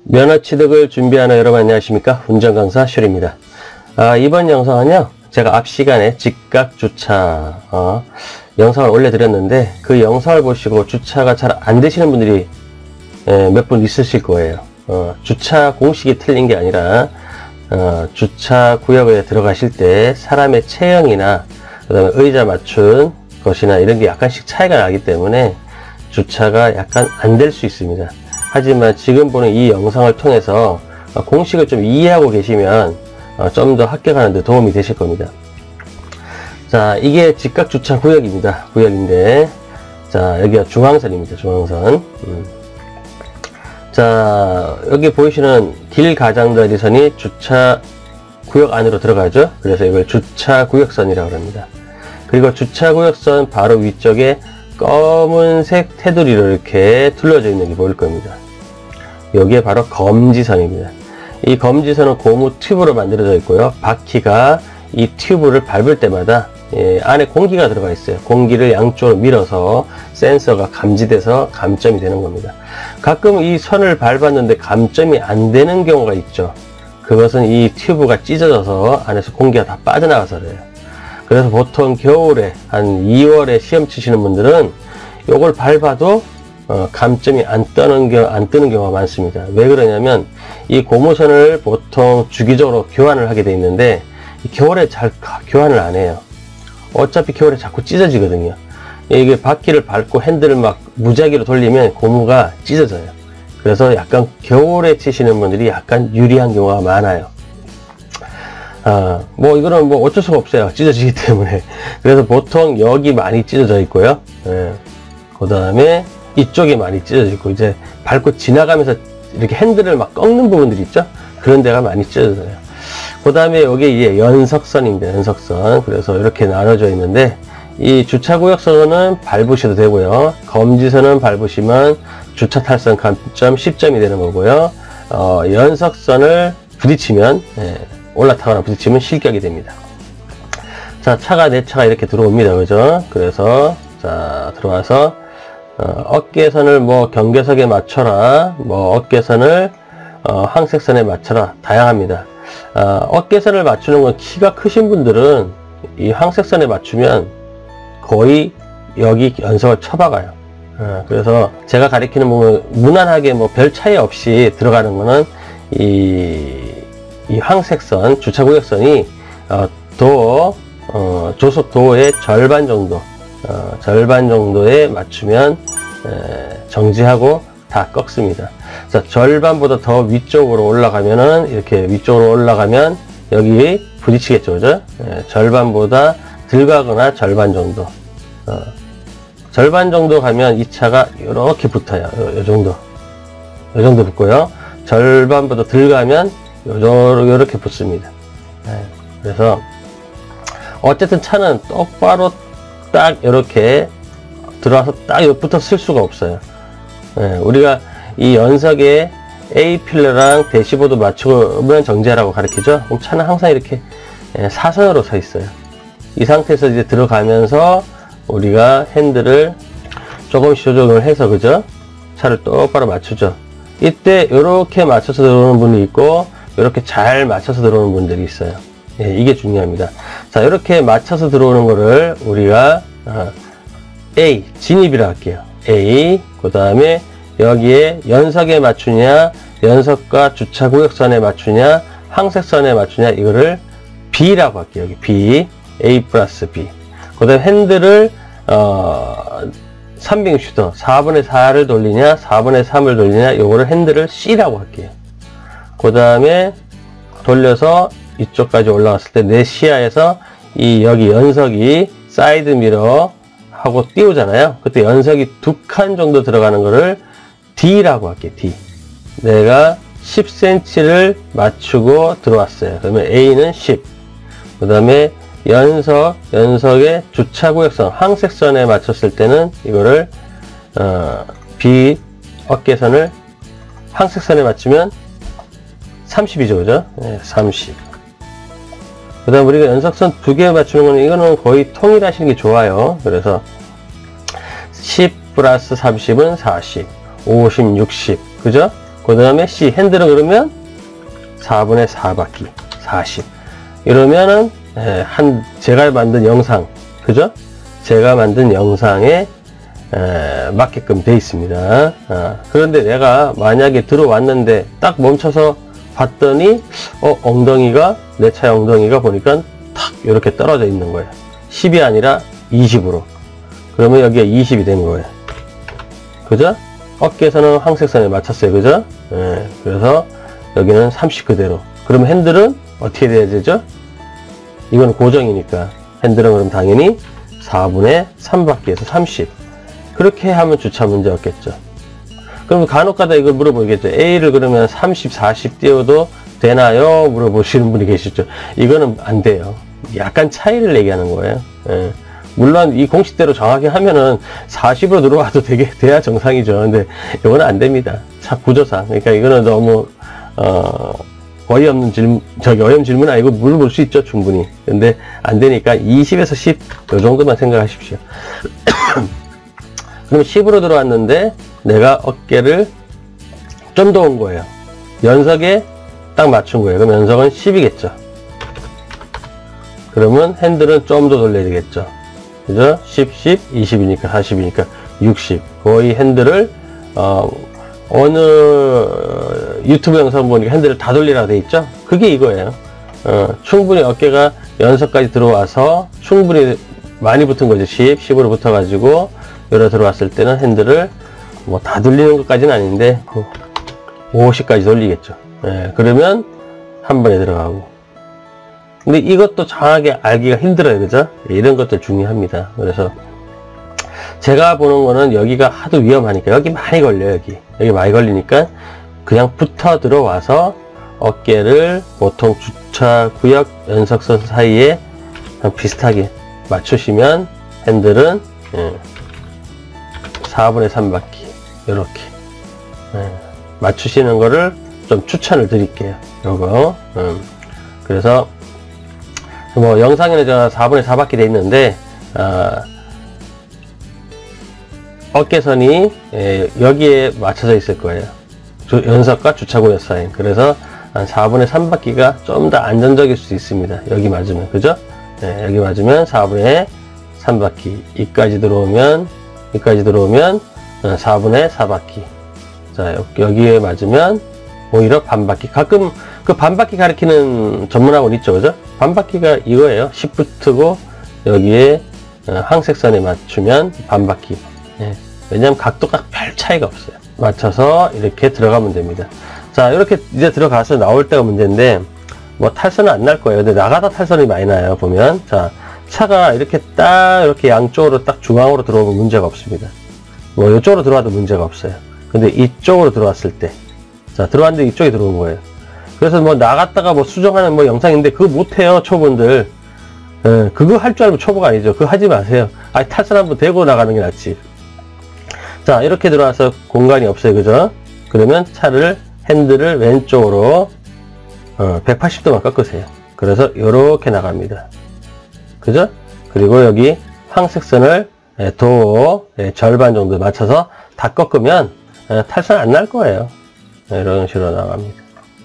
면허 취득을 준비하는 여러분 안녕하십니까? 운전강사 슈리입니다. 이번 영상은요, 제가 앞 시간에 직각 주차 영상을 올려드렸는데, 그 영상을 보시고 주차가 잘 안 되시는 분들이 몇 분 있으실 거예요. 주차 공식이 틀린 게 아니라 주차 구역에 들어가실 때 사람의 체형이나 그 다음에 의자 맞춘 것이나 이런 게 약간씩 차이가 나기 때문에 주차가 약간 안 될 수 있습니다. 하지만 지금 보는 이 영상을 통해서 공식을 좀 이해하고 계시면 좀 더 합격하는 데 도움이 되실 겁니다. 자, 이게 직각 주차 구역입니다. 구역인데, 자, 여기가 중앙선입니다. 중앙선. 자, 여기 보이시는 길 가장자리선이 주차 구역 안으로 들어가죠. 그래서 이걸 주차 구역선이라고 합니다. 그리고 주차 구역선 바로 위쪽에 검은색 테두리로 이렇게 둘러져 있는 게 보일 겁니다. 여기에 바로 검지선입니다. 이 검지선은 고무 튜브로 만들어져 있고요. 바퀴가 이 튜브를 밟을 때마다 안에 공기가 들어가 있어요. 공기를 양쪽으로 밀어서 센서가 감지돼서 감점이 되는 겁니다. 가끔 이 선을 밟았는데 감점이 안 되는 경우가 있죠. 그것은 이 튜브가 찢어져서 안에서 공기가 다 빠져나가서 그래요. 그래서 보통 겨울에 한 2월에 시험 치시는 분들은 요걸 밟아도 감점이 안 뜨는 경우가 많습니다. 왜 그러냐면 이 고무선을 보통 주기적으로 교환을 하게 돼 있는데 겨울에 잘 교환을 안 해요. 어차피 겨울에 자꾸 찢어지거든요. 이게 바퀴를 밟고 핸들을 막 무작위로 돌리면 고무가 찢어져요. 그래서 약간 겨울에 치시는 분들이 약간 유리한 경우가 많아요. 뭐 이거는 뭐 어쩔 수가 없어요. 찢어지기 때문에. 그래서 보통 여기 많이 찢어져 있고요. 그 다음에 이쪽이 많이 찢어져 있고, 이제 밟고 지나가면서 이렇게 핸들을 막 꺾는 부분들이 있죠. 그런 데가 많이 찢어져요. 그 다음에 여기 이제 연석선입니다. 연석선. 그래서 이렇게 나눠져 있는데, 이 주차구역선은 밟으셔도 되고요. 검지선은 밟으시면 주차 탈선 감점 10점이 되는 거고요. 연석선을 부딪히면, 올라타거나 부딪히면 실격이 됩니다. 자, 내 차가 이렇게 들어옵니다. 그죠? 그래서, 자, 들어와서, 어깨선을 뭐 경계석에 맞춰라, 뭐 어깨선을 항색선에 맞춰라, 다양합니다. 어깨선을 맞추는 건 키가 크신 분들은 이 항색선에 맞추면 거의 여기 연석을 쳐박아요. 그래서 제가 가리키는 부분 무난하게 뭐 별 차이 없이 들어가는 거는 이 항색선, 주차구역선이 조속도의 절반 정도에 맞추면 정지하고 다 꺾습니다. 자, 절반보다 더 위쪽으로 올라가면은, 이렇게 위쪽으로 올라가면 여기 부딪히겠죠, 그죠? 절반보다 덜 가거나 절반 정도. 절반 정도 가면 이 차가 이렇게 붙어요. 요 정도 붙고요. 절반보다 덜 가면 요렇게 붙습니다. 그래서 어쨌든 차는 똑바로 딱 이렇게 들어와서 딱 옆부터 쓸 수가 없어요. 우리가 이 연석에 A 필러랑 대시보드 맞추면 정지하라고 가르치죠. 그럼 차는 항상 이렇게 사선으로 서 있어요. 이 상태에서 이제 들어가면서 우리가 핸들을 조금씩 조정을 해서, 그죠? 차를 똑바로 맞추죠. 이때 이렇게 맞춰서 들어오는 분이 있고, 이렇게 잘 맞춰서 들어오는 분들이 있어요. 이게 중요합니다. 자, 이렇게 맞춰서 들어오는 거를 우리가 A, 진입이라 할게요. A, 그 다음에 여기에 연석에 맞추냐, 연석과 주차구역선에 맞추냐, 항색선에 맞추냐, 이거를 B라고 할게요. 여기 B, A 플러스 B. 그 다음에 핸들을 300 슈터, 4분의 4를 돌리냐, 4분의 3을 돌리냐, 요거를 핸들을 C라고 할게요. 그 다음에 돌려서 이쪽까지 올라갔을 때 내 시야에서 여기 연석이 사이드 미러 하고 띄우잖아요. 그때 연석이 2칸 정도 들어가는 거를 D라고 할게요. D. 내가 10cm를 맞추고 들어왔어요. 그러면 A는 10. 그 다음에 연석의 주차구역선, 항색선에 맞췄을 때는 이거를 B 어깨선을 항색선에 맞추면 30이죠, 그죠? 30. 그 다음 우리가 연석선 2개 맞추는 거는 이거는 거의 통일하시는 게 좋아요. 그래서 10 플러스 30은 40, 50, 60. 그죠? 그 다음에 C, 핸들은 그러면 4분의 4바퀴, 40. 이러면은, 제가 만든 영상, 그죠? 제가 만든 영상에, 맞게끔 돼 있습니다. 그런데 내가 만약에 들어왔는데 딱 멈춰서 봤더니, 엉덩이가, 내 차의 엉덩이가 보니까 탁, 이렇게 떨어져 있는 거예요. 10이 아니라 20으로. 그러면 여기가 20이 된 거예요. 그죠? 어깨선은 황색선에 맞췄어요. 그죠? 그래서 여기는 30 그대로. 그러면 핸들은 어떻게 돼야 되죠? 이건 고정이니까. 핸들은 그럼 당연히 4분의 3바퀴에서 30. 그렇게 하면 주차 문제 없겠죠. 그럼 간혹가다 이걸 물어보겠죠. A를 그러면 30, 40 띄워도 되나요? 물어보시는 분이 계시죠. 이거는 안 돼요. 약간 차이를 얘기하는 거예요. 물론 이 공식대로 정확히 하면은 40으로 들어와도 돼야 정상이죠. 근데 이거는 안 됩니다. 차 구조상. 그러니까 이거는 너무 어이없는 질문, 어이없는 질문 아니고 물어볼 수 있죠, 충분히. 근데 안 되니까 20에서 10, 요 정도만 생각하십시오. 그럼 10으로 들어왔는데 내가 어깨를 좀 더 온 거예요. 연석에 딱 맞춘 거예요. 그럼 연석은 10이겠죠. 그러면 핸들은 좀 더 돌려야 되겠죠. 그죠? 10, 10, 20이니까 40이니까 60. 거의 핸들을, 어느 유튜브 영상 보니까 핸들을 다 돌리라고 돼 있죠? 그게 이거예요. 충분히 어깨가 연석까지 들어와서 충분히 많이 붙은 거죠. 10, 10으로 붙어가지고, 열어 들어왔을 때는 핸들을 뭐 다 돌리는 것까지는 아닌데, 50까지 돌리겠죠. 그러면 한 번에 들어가고. 근데 이것도 정확하게 알기가 힘들어요. 그죠? 이런 것들 중요합니다. 그래서 제가 보는 거는 여기가 하도 위험하니까 여기 많이 걸려요. 여기 많이 걸리니까 그냥 붙어 들어와서 어깨를 보통 주차구역 연석선 사이에 비슷하게 맞추시면 핸들은 4분의 3바퀴 이렇게 맞추시는 거를 좀 추천을 드릴게요. 요거 그래서 뭐 영상에는 제가 4분의 4바퀴 돼 있는데 어깨선이 여기에 맞춰져 있을 거예요. 연석과 주차구역 사이. 그래서 한 4분의 3바퀴가 좀 더 안전적일 수 있습니다. 여기 맞으면. 그죠? 여기 맞으면 4분의 3바퀴. 이까지 들어오면 4분의 4바퀴. 자, 여기에 맞으면 오히려 반바퀴. 가끔 그 반바퀴 가리키는 전문학원 있죠. 그죠? 반바퀴가 이거예요. 10 붙고 여기에 황색선에 맞추면 반바퀴. 왜냐면 각도가 별 차이가 없어요. 맞춰서 이렇게 들어가면 됩니다. 자, 이렇게 이제 들어가서 나올 때가 문제인데, 뭐 탈선은 안 날 거예요. 근데 나가다 탈선이 많이 나요. 보면. 자, 차가 이렇게 딱, 이렇게 양쪽으로 딱 중앙으로 들어오면 문제가 없습니다. 뭐 이쪽으로 들어와도 문제가 없어요. 근데 이쪽으로 들어왔을 때. 자, 들어왔는데 이쪽에 들어온 거예요. 그래서 뭐 나갔다가 뭐 수정하는 뭐 영상인데 그거 못해요, 초보분들. 그거 할 줄 알면 초보가 아니죠. 그거 하지 마세요. 아니, 탈선 한번 대고 나가는 게 낫지. 자, 이렇게 들어와서 공간이 없어요. 그죠? 그러면 차를, 핸들을 왼쪽으로 180도만 꺾으세요. 그래서 이렇게 나갑니다. 그죠? 그리고 여기 황색선을 도 절반 정도 맞춰서 다 꺾으면 탈선 안 날 거예요. 이런 식으로 나갑니다.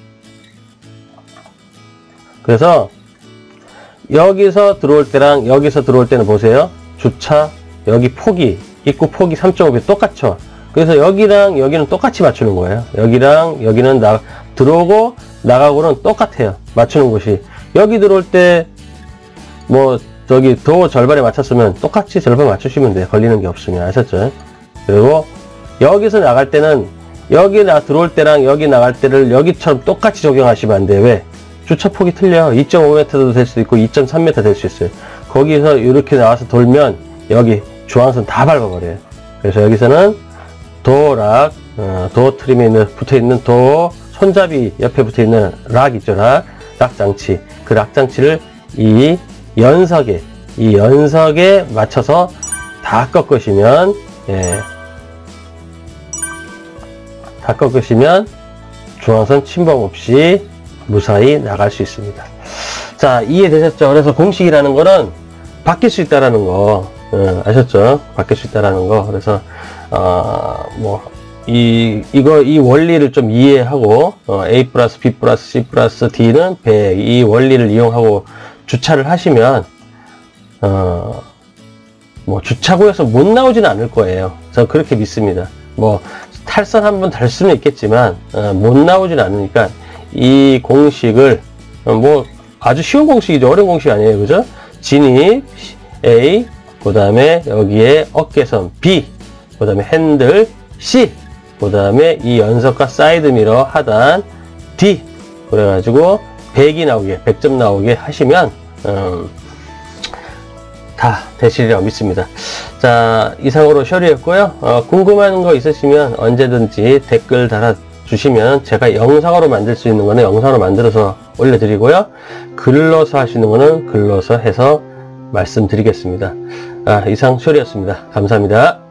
그래서 여기서 들어올 때랑 여기서 들어올 때는 보세요. 주차 여기 폭이 입구 폭이 3.5배 똑같죠. 그래서 여기랑 여기는 똑같이 맞추는 거예요. 여기랑 여기는 들어오고 나가고는 똑같아요. 맞추는 곳이. 여기 들어올 때 뭐 저기 도 절반에 맞췄으면 똑같이 절반 맞추시면 돼요. 걸리는 게 없으면. 아셨죠? 그리고 여기서 나갈 때는 여기 들어올 때랑 여기 나갈 때를 여기처럼 똑같이 적용하시면 안 돼요. 왜? 주차 폭이 틀려. 2.5m도 될 수도 있고 2.3m 될 수 있어요. 거기서 이렇게 나와서 돌면 여기 중앙선 다 밟아버려요. 그래서 여기서는 도락, 도어 트림에 붙어있는 도어 손잡이 옆에 붙어있는 락 있죠. 락 장치. 그 락 장치를 이 연석에 맞춰서 다 꺾으시면, 다 꺾으시면 중앙선 침범 없이 무사히 나갈 수 있습니다. 자, 이해되셨죠? 그래서 공식이라는 거는 바뀔 수 있다라는 거, 아셨죠? 바뀔 수 있다라는 거. 그래서, 뭐, 이 원리를 좀 이해하고, A 플러스 B 플러스 C 플러스 D는 100, 이 원리를 이용하고 주차를 하시면, 뭐, 주차구역에서 못 나오지는 않을 거예요. 저는 그렇게 믿습니다. 뭐, 탈선 한번 달 수는 있겠지만, 못 나오지는 않으니까, 이 공식을, 뭐, 아주 쉬운 공식이죠. 어려운 공식 아니에요. 그죠? 진입, A, 그 다음에 여기에 어깨선 B, 그 다음에 핸들 C, 그 다음에 이 연석과 사이드미러 하단 D, 그래가지고 100이 나오게, 100점 나오게 하시면, 다 되시리라고 믿습니다. 자, 이상으로 셔리였고요. 궁금한 거 있으시면 언제든지 댓글 달아주시면 제가 영상으로 만들 수 있는 거는 영상으로 만들어서 올려드리고요. 글러서 하시는 거는 글러서 해서 말씀드리겠습니다. 이상 셔리였습니다. 감사합니다.